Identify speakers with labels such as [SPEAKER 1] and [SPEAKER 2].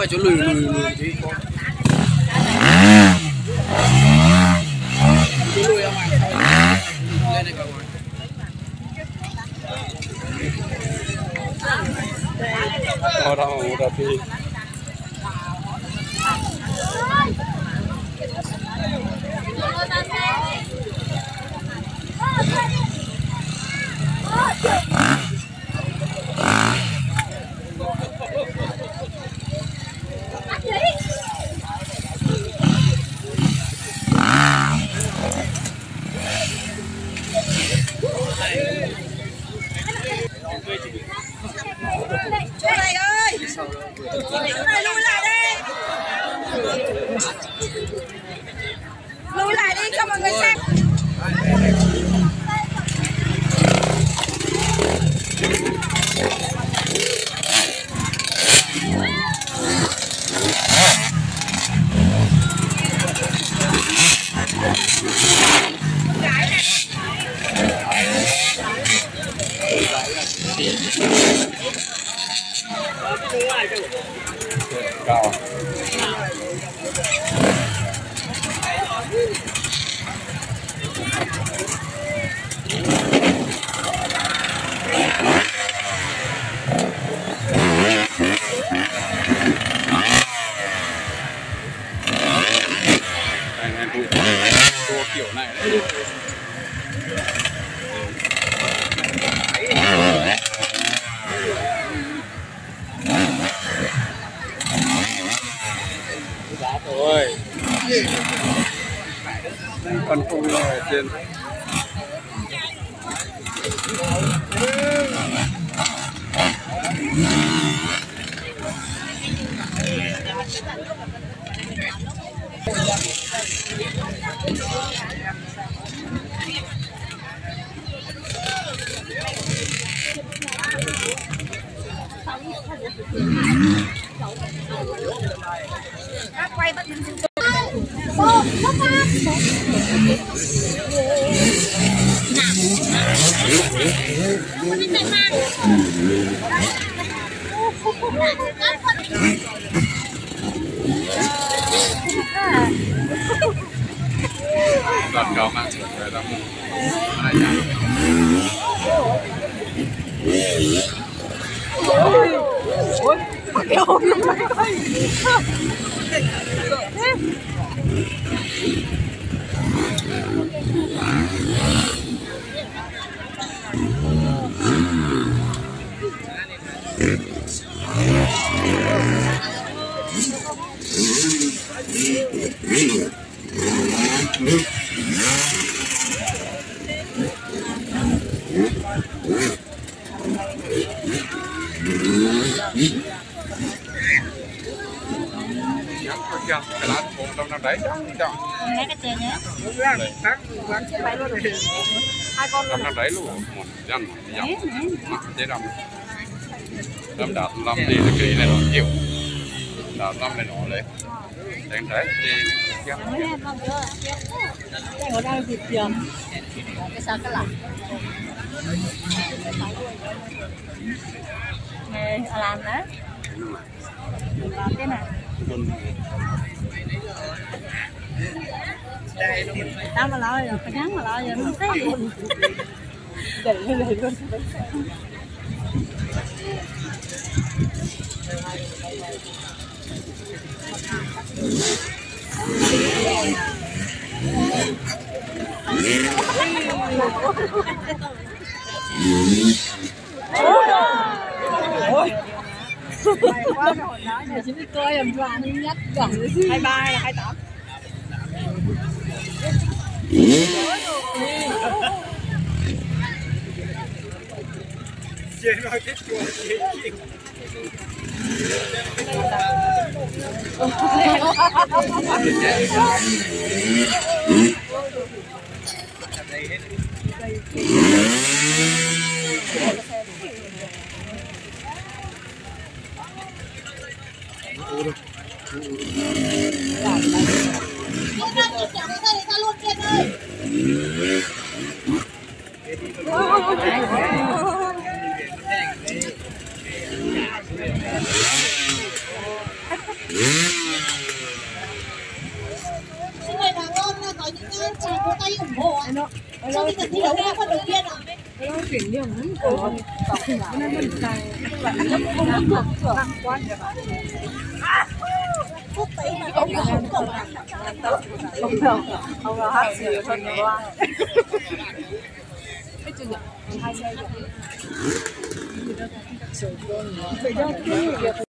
[SPEAKER 1] vào chỗ lùi chứ chỗ lùi không ạ lên đây vào
[SPEAKER 2] orang udah pilih.
[SPEAKER 3] Lùi lại đi cho mọi người xem.
[SPEAKER 2] Cao. Anh đua kiểu này đấy. Ôi con cung ở trên
[SPEAKER 3] Quay bắt mình
[SPEAKER 2] Đoàn cao mạng người ta cái lá một trong năm đấy chọn
[SPEAKER 3] mấy cái tiền nhé. Hai con
[SPEAKER 2] năm đấy luôn một dân dòng chế đâm đạt năm đi là kỳ này nó chịu đạt năm này nó lấy đánh đấy thì
[SPEAKER 3] cái ở đây thì tiền cái sao cái lạnh này làm đấy làm cái này tao mà lo rồi, phải nhắn mà lo rồi nó thấy luôn. Để luôn. Ôi. Mày quá rồi nói giờ chỉ biết coi làm cho anh nhất gần 23 là 28.
[SPEAKER 1] Chị nói thích chua chị.
[SPEAKER 4] đấu ra con đầu tiên ạ.
[SPEAKER 3] chuyển điểm lắm cô nên mình càng không được nặng quá
[SPEAKER 4] Phút đấy mà không được không
[SPEAKER 3] được không là hát gì hơn nữa cái chừng hai xe